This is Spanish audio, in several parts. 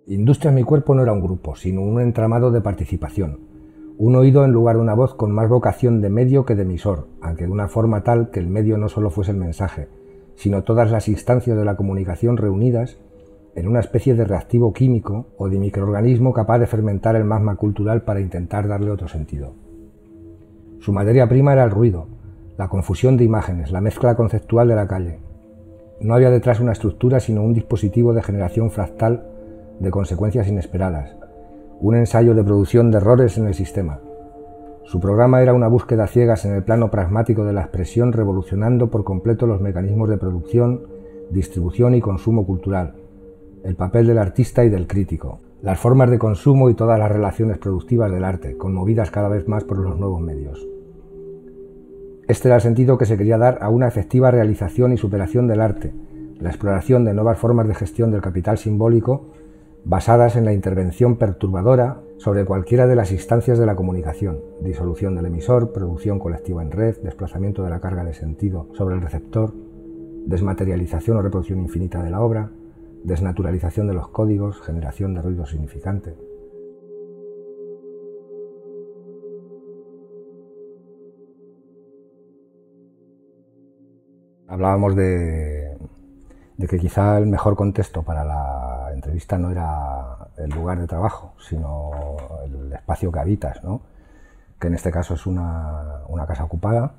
Industrias Mi Cuerpo no era un grupo, sino un entramado de participación, un oído en lugar de una voz con más vocación de medio que de emisor, aunque de una forma tal que el medio no solo fuese el mensaje, sino todas las instancias de la comunicación reunidas en una especie de reactivo químico o de microorganismo capaz de fermentar el magma cultural para intentar darle otro sentido. Su materia prima era el ruido, la confusión de imágenes, la mezcla conceptual de la calle. No había detrás una estructura, sino un dispositivo de generación fractal de consecuencias inesperadas, un ensayo de producción de errores en el sistema. Su programa era una búsqueda a ciegas en el plano pragmático de la expresión, revolucionando por completo los mecanismos de producción, distribución y consumo cultural, el papel del artista y del crítico, las formas de consumo y todas las relaciones productivas del arte, conmovidas cada vez más por los nuevos medios. Este era el sentido que se quería dar a una efectiva realización y superación del arte, la exploración de nuevas formas de gestión del capital simbólico basadas en la intervención perturbadora sobre cualquiera de las instancias de la comunicación, disolución del emisor, producción colectiva en red, desplazamiento de la carga de sentido sobre el receptor, desmaterialización o reproducción infinita de la obra, desnaturalización de los códigos, generación de ruido significante. Hablábamos de que quizá el mejor contexto para la entrevista no era el lugar de trabajo, sino el espacio que habitas, ¿no? Que en este caso es una casa ocupada,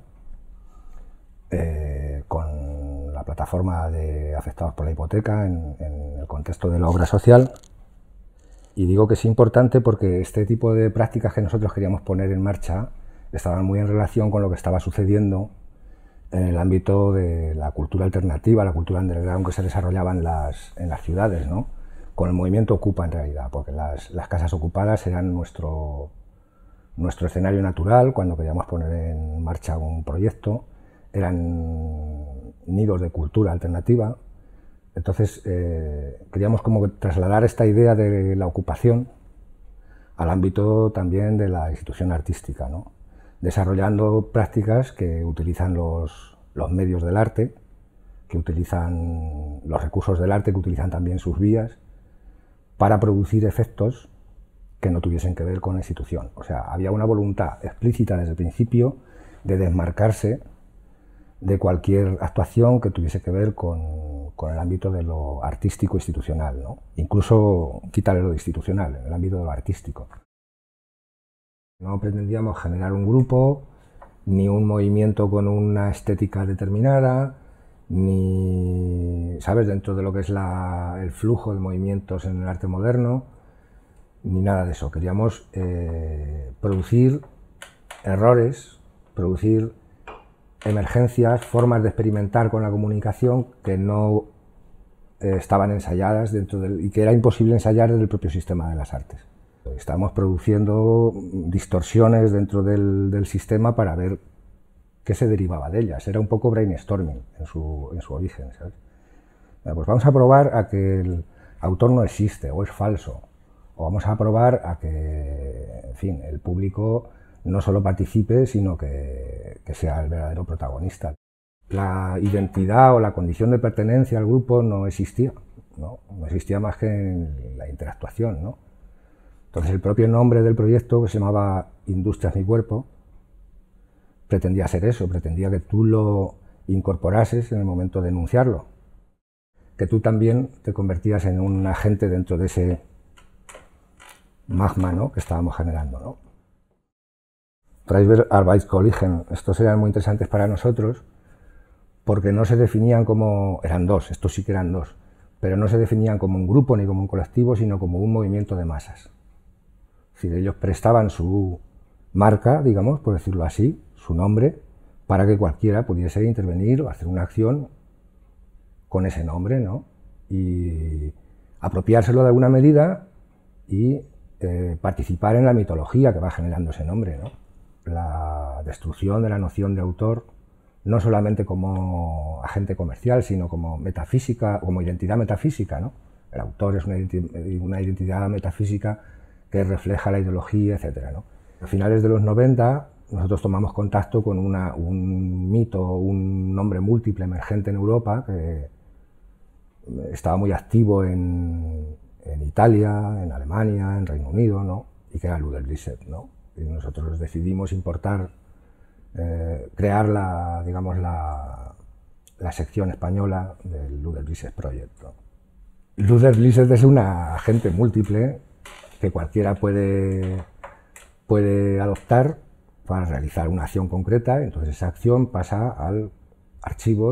con la plataforma de afectados por la hipoteca en el contexto de la obra social. Y digo que es importante porque este tipo de prácticas que nosotros queríamos poner en marcha estaban muy en relación con lo que estaba sucediendo en el ámbito de la cultura alternativa, la cultura underground que se desarrollaba en las ciudades, ¿no? Con el movimiento Ocupa en realidad, porque las casas ocupadas eran nuestro escenario natural cuando queríamos poner en marcha un proyecto, eran nidos de cultura alternativa. Entonces queríamos como que trasladar esta idea de la ocupación al ámbito también de la institución artística, ¿no? Desarrollando prácticas que utilizan los medios del arte, que utilizan los recursos del arte, que utilizan también sus vías, para producir efectos que no tuviesen que ver con la institución. O sea, había una voluntad explícita desde el principio de desmarcarse de cualquier actuación que tuviese que ver con el ámbito de lo artístico institucional, ¿no? Incluso quitarle lo institucional, en el ámbito de lo artístico. No pretendíamos generar un grupo, ni un movimiento con una estética determinada, ni, ¿sabes?, dentro de lo que es el flujo de movimientos en el arte moderno, ni nada de eso. Queríamos producir errores, producir emergencias, formas de experimentar con la comunicación que no estaban ensayadas y que era imposible ensayar desde el propio sistema de las artes. Estábamos produciendo distorsiones dentro del sistema para ver qué se derivaba de ellas. Era un poco brainstorming en su origen, ¿sabes? Pues vamos a probar a que el autor no existe o es falso, o vamos a probar a que, en fin, el público no solo participe, sino que sea el verdadero protagonista. La identidad o la condición de pertenencia al grupo no existía, ¿no? No existía más que en la interactuación, ¿no? Entonces el propio nombre del proyecto, que se llamaba Industrias Mi Cuerpo, pretendía ser eso, pretendía que tú lo incorporases en el momento de enunciarlo, que tú también te convertías en un agente dentro de ese magma, ¿no?, que estábamos generando, ¿no? Freiberg, Arbeitskollegen, estos eran muy interesantes para nosotros porque no se definían como, eran dos, estos sí que eran dos, pero no se definían como un grupo ni como un colectivo, sino como un movimiento de masas. Es decir, ellos prestaban su marca, digamos, por decirlo así, su nombre, para que cualquiera pudiese intervenir o hacer una acción con ese nombre, ¿no? Y apropiárselo de alguna medida y participar en la mitología que va generando ese nombre, ¿no? La destrucción de la noción de autor, no solamente como agente comercial, sino como metafísica, como identidad metafísica, ¿no? El autor es una identidad metafísica que refleja la ideología, etcétera, ¿no? A finales de los 90 nosotros tomamos contacto con un mito, un nombre múltiple emergente en Europa que estaba muy activo en en Italia, en Alemania, en Reino Unido, ¿no? Y que era Luder-Blizzard, ¿no? Y nosotros decidimos importar, crear la sección española del Luder-Blizzard Project, ¿no? Luder-Blizzard es una agente múltiple que cualquiera puede adoptar para realizar una acción concreta. Entonces esa acción pasa al archivo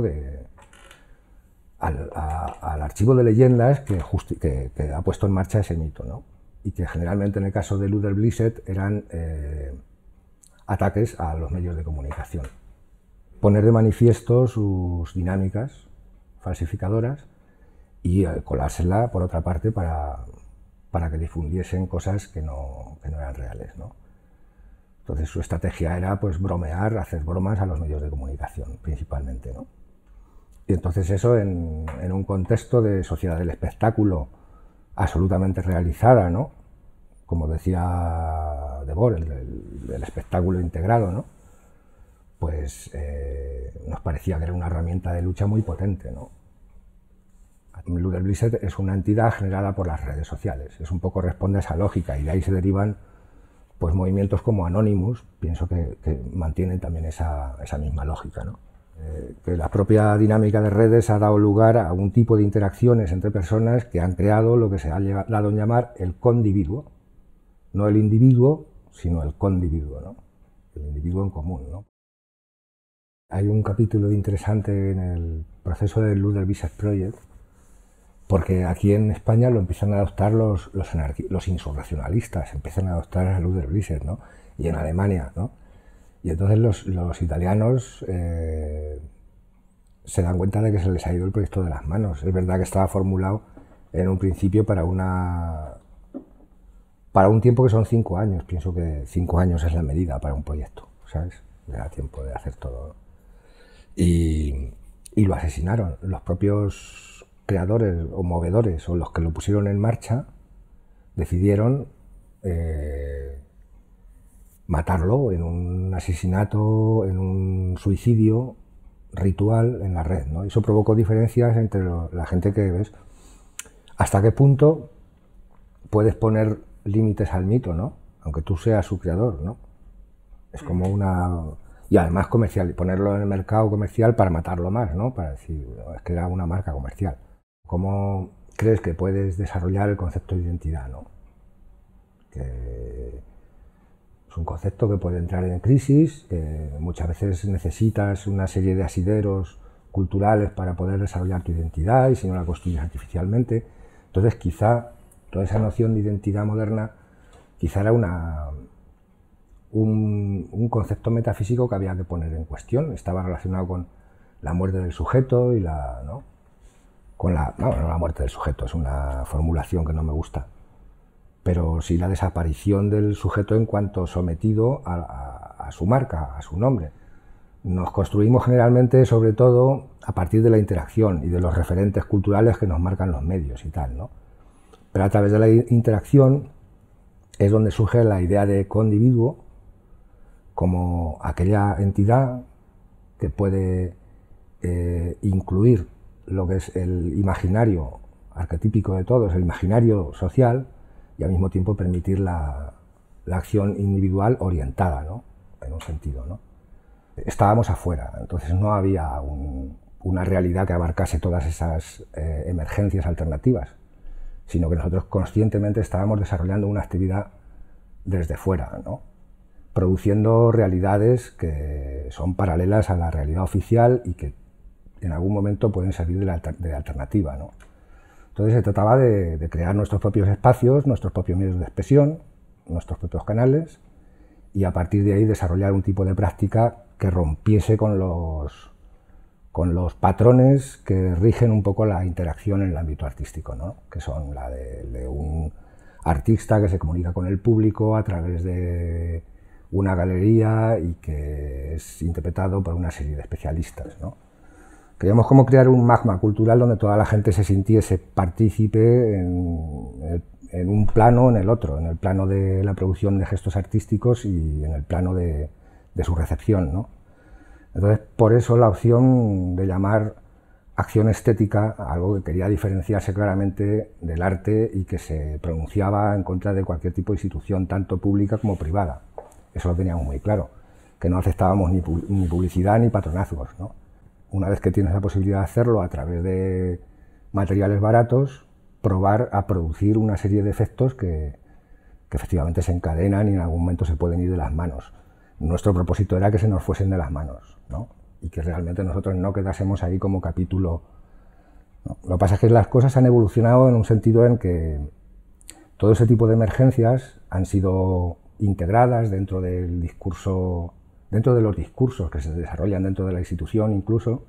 de leyendas que ha puesto en marcha ese mito, ¿no? Y que generalmente en el caso de Luder-Blizzard eran ataques a los medios de comunicación. Poner de manifiesto sus dinámicas falsificadoras y colársela por otra parte para que difundiesen cosas que no eran reales, ¿no? Entonces su estrategia era pues bromear, hacer bromas a los medios de comunicación principalmente, ¿no? Y entonces eso en un contexto de sociedad del espectáculo absolutamente realizada, ¿no? Como decía Debord, el espectáculo integrado, ¿no? Pues nos parecía que era una herramienta de lucha muy potente, ¿no? Luder-Blizzard es una entidad generada por las redes sociales, es un poco responde a esa lógica y de ahí se derivan pues movimientos como Anonymous, pienso que mantienen también esa misma lógica, ¿no? Que la propia dinámica de redes ha dado lugar a un tipo de interacciones entre personas que han creado lo que se ha dado a llamar el condividuo, no el individuo, sino el condividuo, ¿no? El individuo en común, ¿no? Hay un capítulo interesante en el proceso del Luder-Blizzard Project, porque aquí en España lo empiezan a adoptar los insurreccionalistas, empiezan a adoptar a Luder-Blizzard, ¿no? Y en Alemania, ¿no? Y entonces los italianos se dan cuenta de que se les ha ido el proyecto de las manos. Es verdad que estaba formulado en un principio para un tiempo que son 5 años. Pienso que 5 años es la medida para un proyecto, ¿sabes? Le da tiempo de hacer todo, ¿no? Y lo asesinaron. Los propios creadores o movedores o los que lo pusieron en marcha decidieron matarlo en un asesinato, en un suicidio ritual en la red, ¿no? Eso provocó diferencias entre la gente que ves. ¿Hasta qué punto puedes poner límites al mito, ¿no? Aunque tú seas su creador, ¿no? Es como una... Y además comercial, ponerlo en el mercado comercial para matarlo más, ¿no? Para decir, es que era una marca comercial. ¿Cómo crees que puedes desarrollar el concepto de identidad, ¿no? Que es un concepto que puede entrar en crisis, que muchas veces necesitas una serie de asideros culturales para poder desarrollar tu identidad y si no la construyes artificialmente. Entonces quizá toda esa noción de identidad moderna quizá era un concepto metafísico que había que poner en cuestión. Estaba relacionado con la muerte del sujeto y ¿no? No la muerte del sujeto, es una formulación que no me gusta, pero sí la desaparición del sujeto en cuanto sometido a su marca, a su nombre. Nos construimos generalmente, sobre todo, a partir de la interacción y de los referentes culturales que nos marcan los medios y tal, ¿no? Pero a través de la interacción es donde surge la idea de condividuo como aquella entidad que puede incluir lo que es el imaginario arquetípico de todos, el imaginario social, y al mismo tiempo permitir la acción individual orientada, ¿no? En un sentido, ¿no? Estábamos afuera, entonces no había una realidad que abarcase todas esas emergencias alternativas, sino que nosotros conscientemente estábamos desarrollando una actividad desde fuera, ¿no? Produciendo realidades que son paralelas a la realidad oficial y que en algún momento pueden servir de alternativa, ¿no? Entonces se trataba de crear nuestros propios espacios, nuestros propios medios de expresión, nuestros propios canales, y a partir de ahí desarrollar un tipo de práctica que rompiese con los patrones que rigen un poco la interacción en el ámbito artístico, ¿no? Que son la de un artista que se comunica con el público a través de una galería y que es interpretado por una serie de especialistas, ¿no? Queríamos como crear un magma cultural donde toda la gente se sintiese partícipe en un plano o en el otro, en el plano de la producción de gestos artísticos y en el plano de su recepción, ¿no? Entonces, por eso la opción de llamar acción estética, algo que quería diferenciarse claramente del arte y que se pronunciaba en contra de cualquier tipo de institución, tanto pública como privada. Eso lo teníamos muy claro, que no aceptábamos ni publicidad ni patronazgos, ¿no? Una vez que tienes la posibilidad de hacerlo a través de materiales baratos, probar a producir una serie de efectos que efectivamente se encadenan y en algún momento se pueden ir de las manos. Nuestro propósito era que se nos fuesen de las manos, ¿no? Y que realmente nosotros no quedásemos ahí como capítulo, ¿no? Lo que pasa es que las cosas han evolucionado en un sentido en que todo ese tipo de emergencias han sido integradas dentro del discurso, dentro de los discursos que se desarrollan dentro de la institución incluso,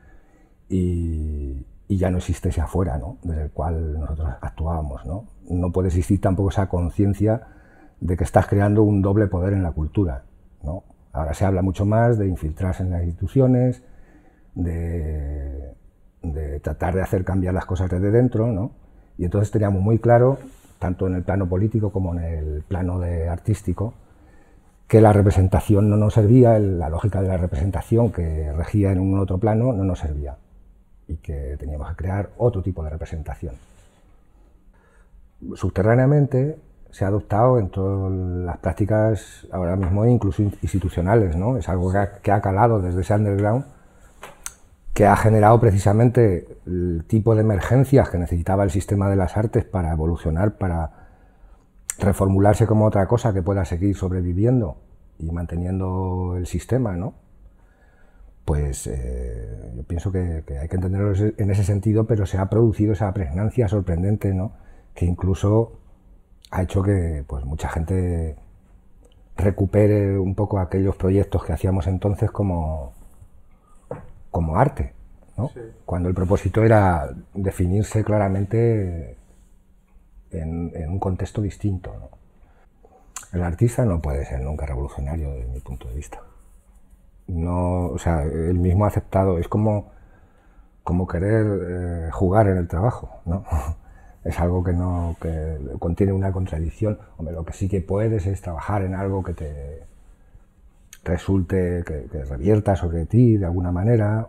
y ya no existe ese afuera, ¿no? Desde el cual nosotros actuábamos, ¿no? No puede existir tampoco esa conciencia de que estás creando un doble poder en la cultura, ¿no? Ahora se habla mucho más de infiltrarse en las instituciones, de tratar de hacer cambiar las cosas desde dentro, ¿no? Y entonces teníamos muy claro, tanto en el plano político como en el plano artístico, que la representación no nos servía, la lógica de la representación que regía en un otro plano no nos servía y que teníamos que crear otro tipo de representación. Subterráneamente se ha adoptado en todas las prácticas ahora mismo, incluso institucionales, ¿no? Es algo que ha calado desde ese underground, que ha generado precisamente el tipo de emergencias que necesitaba el sistema de las artes para evolucionar, para reformularse como otra cosa que pueda seguir sobreviviendo y manteniendo el sistema, ¿no? Pues yo pienso que hay que entenderlo en ese sentido, pero se ha producido esa pregnancia sorprendente, ¿no? Que incluso ha hecho que pues, mucha gente recupere un poco aquellos proyectos que hacíamos entonces como arte, ¿no? Sí. Cuando el propósito era definirse claramente en un contexto distinto, ¿no? El artista no puede ser nunca revolucionario desde mi punto de vista. No, o sea, él mismo ha aceptado, es como querer jugar en el trabajo, ¿no? Es algo que contiene una contradicción. Hombre, lo que sí que puedes es trabajar en algo que te resulte, que revierta sobre ti de alguna manera,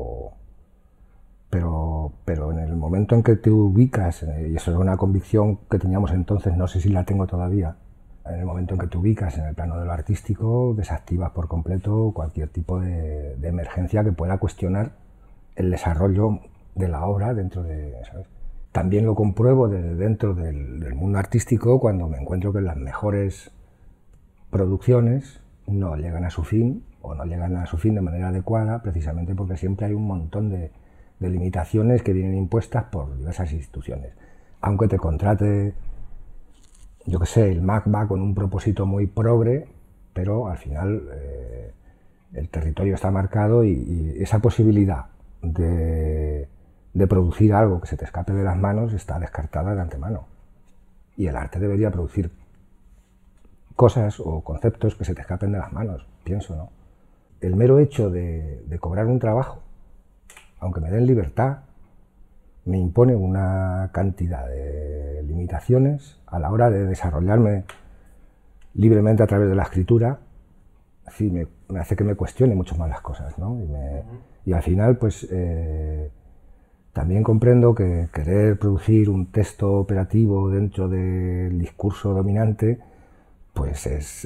pero en el momento en que te ubicas, y eso es una convicción que teníamos entonces, no sé si la tengo todavía, en el momento en que te ubicas en el plano de lo artístico, desactivas por completo cualquier tipo de emergencia que pueda cuestionar el desarrollo de la obra dentro de, ¿sabes? También lo compruebo desde dentro del mundo artístico cuando me encuentro que las mejores producciones no llegan a su fin o no llegan a su fin de manera adecuada, precisamente porque siempre hay un montón de limitaciones que vienen impuestas por diversas instituciones. Aunque te contrate, yo qué sé, el MAC va con un propósito muy progre, pero al final el territorio está marcado y esa posibilidad de producir algo que se te escape de las manos está descartada de antemano. Y el arte debería producir cosas o conceptos que se te escapen de las manos, pienso, ¿no? El mero hecho de cobrar un trabajo, aunque me den libertad, me impone una cantidad de limitaciones a la hora de desarrollarme libremente a través de la escritura. Sí, me hace que me cuestione mucho más las cosas, ¿no? Y al final, pues, también comprendo que querer producir un texto operativo dentro del discurso dominante, pues es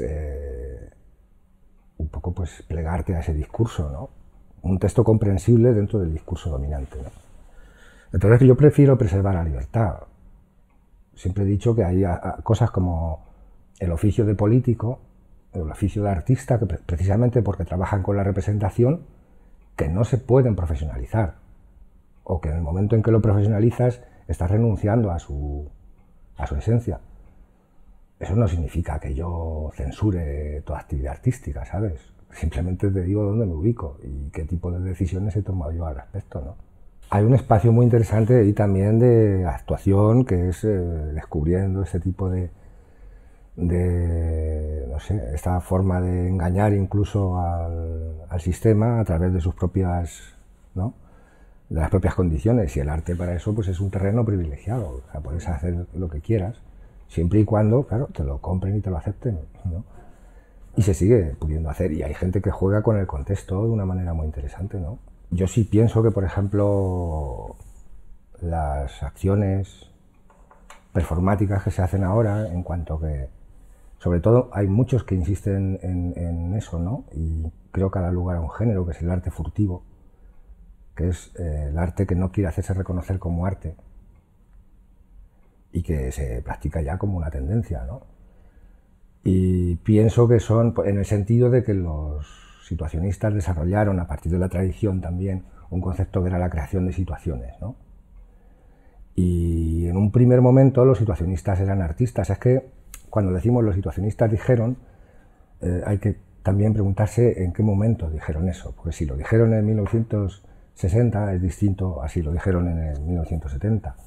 un poco pues plegarte a ese discurso, ¿no? Un texto comprensible dentro del discurso dominante, ¿no? Entonces yo prefiero preservar la libertad. Siempre he dicho que hay cosas como el oficio de político, el oficio de artista, que precisamente porque trabajan con la representación, que no se pueden profesionalizar, o que en el momento en que lo profesionalizas estás renunciando a su esencia. Eso no significa que yo censure toda actividad artística, ¿sabes? Simplemente te digo dónde me ubico y qué tipo de decisiones he tomado yo al respecto, ¿no? Hay un espacio muy interesante ahí también de actuación, que es descubriendo este tipo de no sé, esta forma de engañar incluso al sistema a través de sus propias, ¿no? De las propias condiciones, y el arte para eso pues es un terreno privilegiado. O sea, puedes hacer lo que quieras, siempre y cuando, claro, te lo compren y te lo acepten, ¿no? Y se sigue pudiendo hacer, y hay gente que juega con el contexto de una manera muy interesante, ¿no? Yo sí pienso que, por ejemplo, las acciones performáticas que se hacen ahora, en cuanto que, sobre todo, hay muchos que insisten en eso, ¿no? Y creo que ha dado lugar a un género que es el arte furtivo, que es el arte que no quiere hacerse reconocer como arte y que se practica ya como una tendencia, ¿no? Y pienso que son, en el sentido de que los situacionistas desarrollaron a partir de la tradición también un concepto que era la creación de situaciones, ¿no? Y en un primer momento los situacionistas eran artistas. Es que cuando decimos los situacionistas dijeron, hay que también preguntarse en qué momento dijeron eso, porque si lo dijeron en 1960 es distinto a si lo dijeron en el 1970.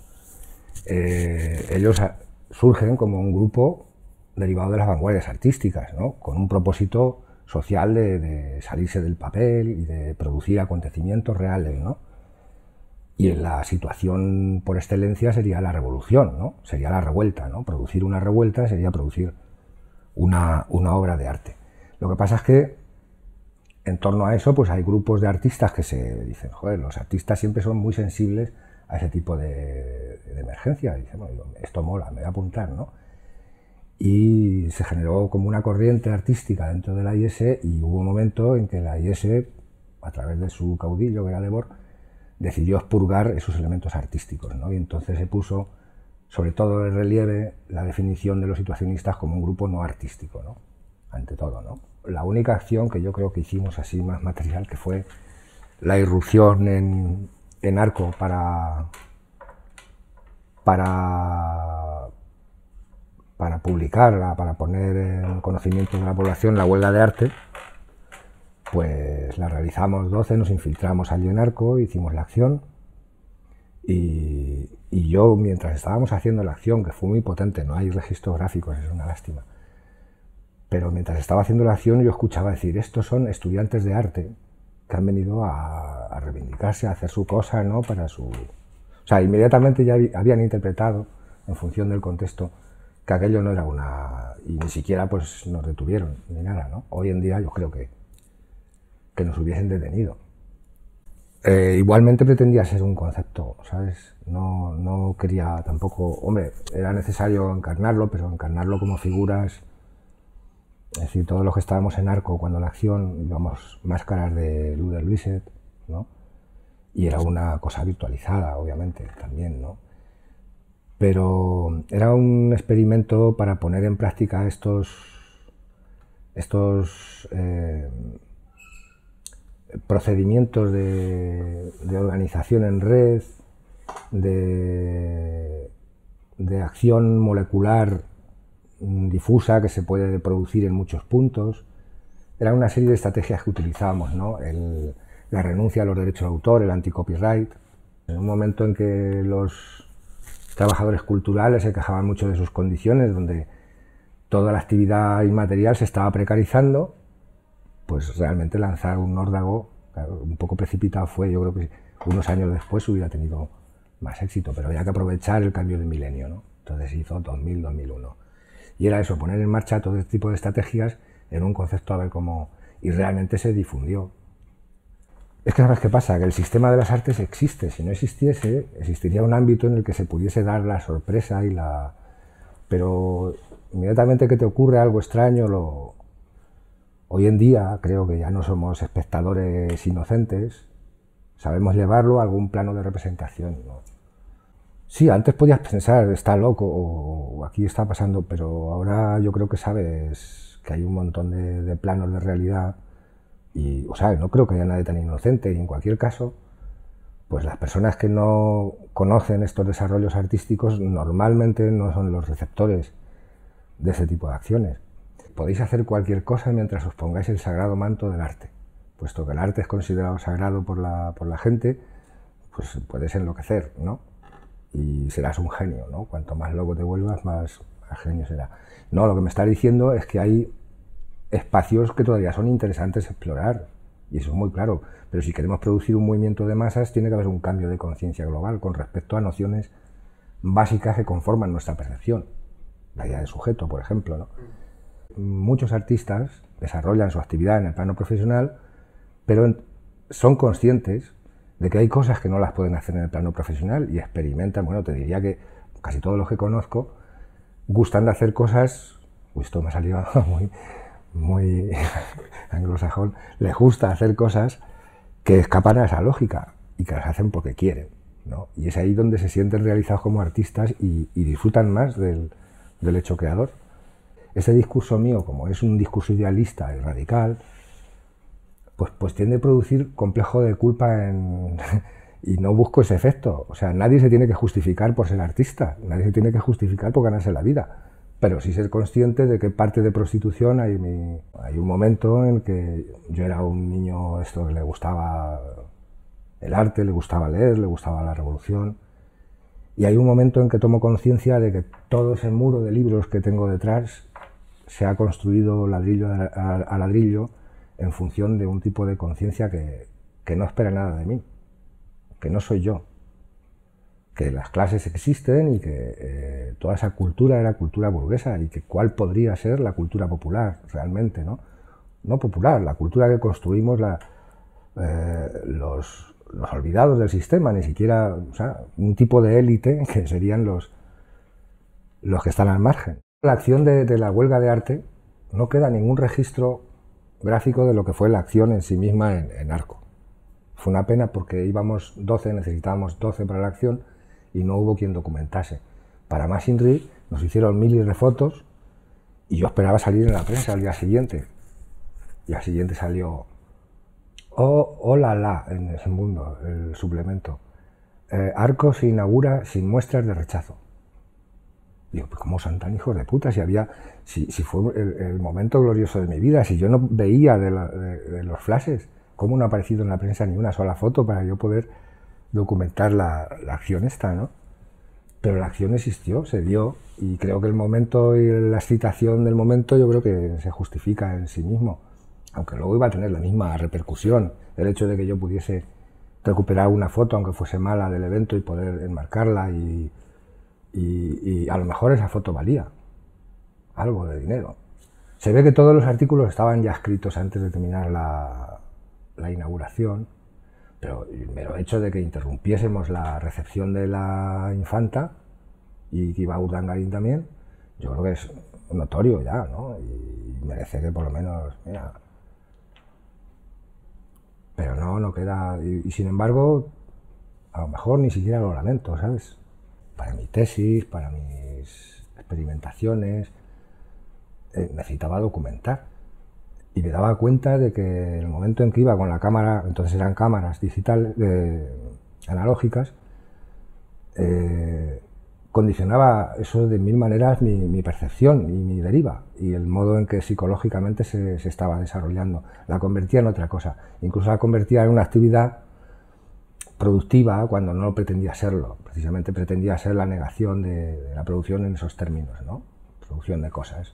Ellos surgen como un grupo derivado de las vanguardias artísticas, ¿no? Con un propósito social de salirse del papel y de producir acontecimientos reales, ¿no? Y en la situación por excelencia sería la revolución, ¿no? Sería la revuelta, ¿no? Producir una revuelta sería producir una obra de arte. Lo que pasa es que en torno a eso pues hay grupos de artistas que se dicen, joder, los artistas siempre son muy sensibles a ese tipo de emergencia. Y dicen, bueno, esto mola, me voy a apuntar, ¿no? Y se generó como una corriente artística dentro de la IS y hubo un momento en que la IS, a través de su caudillo, que era Debord, decidió expurgar esos elementos artísticos, ¿no? Y entonces se puso, sobre todo en relieve, la definición de los situacionistas como un grupo no artístico, ¿no? Ante todo, ¿no? La única acción que yo creo que hicimos así más material, que fue la irrupción en Arco para publicarla, para poner en conocimiento de la población la huelga de arte, pues la realizamos 12, nos infiltramos allí en Arco, hicimos la acción y yo, mientras estábamos haciendo la acción, que fue muy potente, no hay registros gráficos, es una lástima, pero mientras estaba haciendo la acción yo escuchaba decir, estos son estudiantes de arte que han venido a reivindicarse, a hacer su cosa, ¿no? Para su... O sea, inmediatamente ya habían interpretado, en función del contexto, que aquello no era una... y ni siquiera pues nos detuvieron, ni nada, ¿no? Hoy en día yo creo que nos hubiesen detenido. Igualmente pretendía ser un concepto, ¿sabes? No quería tampoco... Hombre, era necesario encarnarlo, pero encarnarlo como figuras... Es decir, todos los que estábamos en Arco cuando la acción íbamos máscaras de Luder Luiset, ¿no? Y era una cosa virtualizada, obviamente, también, ¿no? Pero era un experimento para poner en práctica estos procedimientos de organización en red, de acción molecular difusa que se puede producir en muchos puntos. Era una serie de estrategias que utilizábamos, ¿no? La renuncia a los derechos de autor, el anti-copyright. En un momento en que los trabajadores culturales se quejaban mucho de sus condiciones, donde toda la actividad inmaterial se estaba precarizando, pues realmente lanzar un órdago, claro, un poco precipitado fue, yo creo que unos años después hubiera tenido más éxito, pero había que aprovechar el cambio de milenio, ¿no? Entonces hizo 2000-2001. Y era eso, poner en marcha todo este tipo de estrategias en un concepto a ver cómo... Y realmente se difundió. Es que ¿sabes qué pasa? Que el sistema de las artes existe. Si no existiese, existiría un ámbito en el que se pudiese dar la sorpresa y la... Pero inmediatamente que te ocurre algo extraño, hoy en día creo que ya no somos espectadores inocentes, sabemos llevarlo a algún plano de representación, ¿no? Sí, antes podías pensar, está loco o aquí está pasando, pero ahora yo creo que sabes que hay un montón de planos de realidad y, o sea, no creo que haya nadie tan inocente y en cualquier caso, pues las personas que no conocen estos desarrollos artísticos normalmente no son los receptores de ese tipo de acciones. Podéis hacer cualquier cosa mientras os pongáis el sagrado manto del arte, puesto que el arte es considerado sagrado por la gente, pues puedes enloquecer, ¿no? Y serás un genio, ¿no? Cuanto más loco te vuelvas, más genio será. No, lo que me estás diciendo es que hay espacios que todavía son interesantes explorar, y eso es muy claro, pero si queremos producir un movimiento de masas, tiene que haber un cambio de conciencia global con respecto a nociones básicas que conforman nuestra percepción. La idea de sujeto, por ejemplo, ¿no? Muchos artistas desarrollan su actividad en el plano profesional, pero son conscientes de que hay cosas que no las pueden hacer en el plano profesional y experimentan. Bueno, te diría que casi todos los que conozco gustan de hacer cosas, esto me ha salido muy anglosajón, les gusta hacer cosas que escapan a esa lógica y que las hacen porque quieren, ¿no? Y es ahí donde se sienten realizados como artistas y disfrutan más del hecho creador. Ese discurso mío, como es un discurso idealista y radical, pues tiende a producir complejo de culpa y no busco ese efecto. O sea, nadie se tiene que justificar por ser artista, nadie se tiene que justificar por ganarse la vida, pero sí ser consciente de que parte de prostitución hay un momento en que yo era un niño que le gustaba el arte, le gustaba leer, le gustaba la revolución, y hay un momento en que tomo conciencia de que todo ese muro de libros que tengo detrás se ha construido ladrillo a ladrillo en función de un tipo de conciencia que no espera nada de mí, que no soy yo, que las clases existen y que toda esa cultura era cultura burguesa y que cuál podría ser la cultura popular realmente, ¿no? No popular, la cultura que construimos los olvidados del sistema, ni siquiera, o sea, un tipo de élite que serían los que están al margen. La acción de la huelga de arte no queda ningún registro gráfico de lo que fue la acción en sí misma en Arco. Fue una pena porque íbamos 12, necesitábamos 12 para la acción y no hubo quien documentase. Para más Inri nos hicieron miles de fotos y yo esperaba salir en la prensa al día siguiente. Y al siguiente salió oh la la en ese mundo, el suplemento. Arco se inaugura sin muestras de rechazo. Digo, pues ¿cómo son tan hijos de puta? Si fue el momento glorioso de mi vida, si yo no veía de los flashes, ¿cómo no ha aparecido en la prensa ni una sola foto para yo poder documentar la acción esta, ¿no? Pero la acción existió, se dio, y creo que el momento y la excitación del momento yo creo que se justifica en sí mismo, aunque luego iba a tener la misma repercusión el hecho de que yo pudiese recuperar una foto, aunque fuese mala, del evento y poder enmarcarla y a lo mejor esa foto valía algo de dinero. Se ve que todos los artículos estaban ya escritos antes de terminar la inauguración, pero el mero hecho de que interrumpiésemos la recepción de la infanta y que iba Urdangarín también, yo creo que es notorio ya, ¿no? Y merece que por lo menos, mira. Pero no queda. Y sin embargo, a lo mejor ni siquiera lo lamento, ¿sabes? Para mi tesis, para mis experimentaciones, necesitaba documentar. Y me daba cuenta de que en el momento en que iba con la cámara, entonces eran cámaras digitales, analógicas, condicionaba eso de mil maneras mi percepción y mi deriva y el modo en que psicológicamente se estaba desarrollando. La convertía en otra cosa, incluso la convertía en una actividad productiva cuando no pretendía serlo. Precisamente pretendía ser la negación de la producción en esos términos, ¿no? Producción de cosas.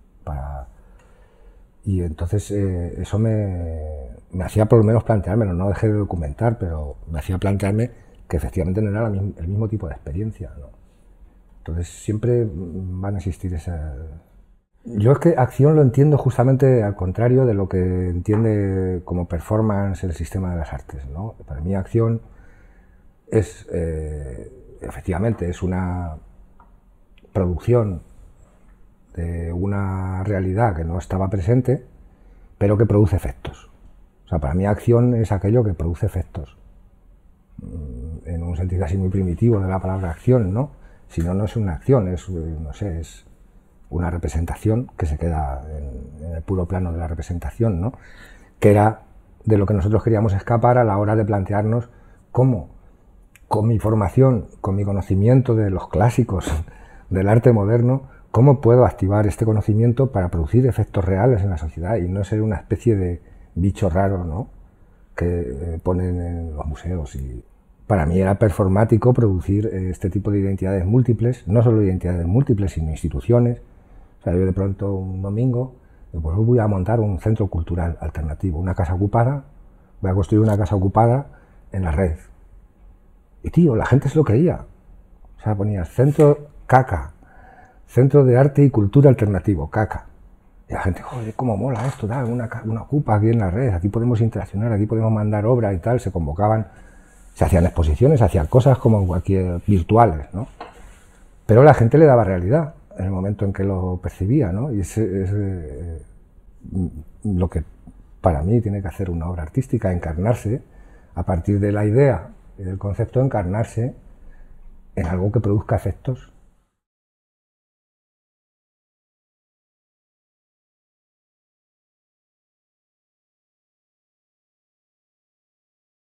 Y entonces eso me hacía por lo menos planteármelo, no dejé de documentar, pero me hacía plantearme que efectivamente no era el mismo tipo de experiencia, ¿no? Entonces siempre van a existir esas. Yo es que acción lo entiendo justamente al contrario de lo que entiende como performance el sistema de las artes, ¿no? Para mí acción es, efectivamente, es una producción de una realidad que no estaba presente, pero que produce efectos. O sea, para mí acción es aquello que produce efectos. En un sentido así muy primitivo de la palabra acción, ¿no? Si no, no es una acción, es, no sé, es una representación que se queda en el puro plano de la representación, ¿no? Que era de lo que nosotros queríamos escapar a la hora de plantearnos cómo, con mi formación, con mi conocimiento de los clásicos del arte moderno, cómo puedo activar este conocimiento para producir efectos reales en la sociedad y no ser una especie de bicho raro, ¿no? Que ponen en los museos. Y para mí era performático producir este tipo de identidades múltiples, no solo identidades múltiples, sino instituciones. O sea, yo de pronto un domingo, pues voy a montar un centro cultural alternativo, una casa ocupada, voy a construir una casa ocupada en la red. Y tío, la gente se lo creía. O sea, ponía centro caca, Centro de Arte y Cultura Alternativo, CACA. Y la gente, joder, cómo mola esto, da una ocupa aquí en la red, aquí podemos interaccionar, aquí podemos mandar obras y tal. Se convocaban, se hacían exposiciones, se hacían cosas como en cualquier virtuales, ¿no? Pero la gente le daba realidad en el momento en que lo percibía, ¿no? Y es lo que para mí tiene que hacer una obra artística, encarnarse, a partir de la idea y del concepto, encarnarse en algo que produzca efectos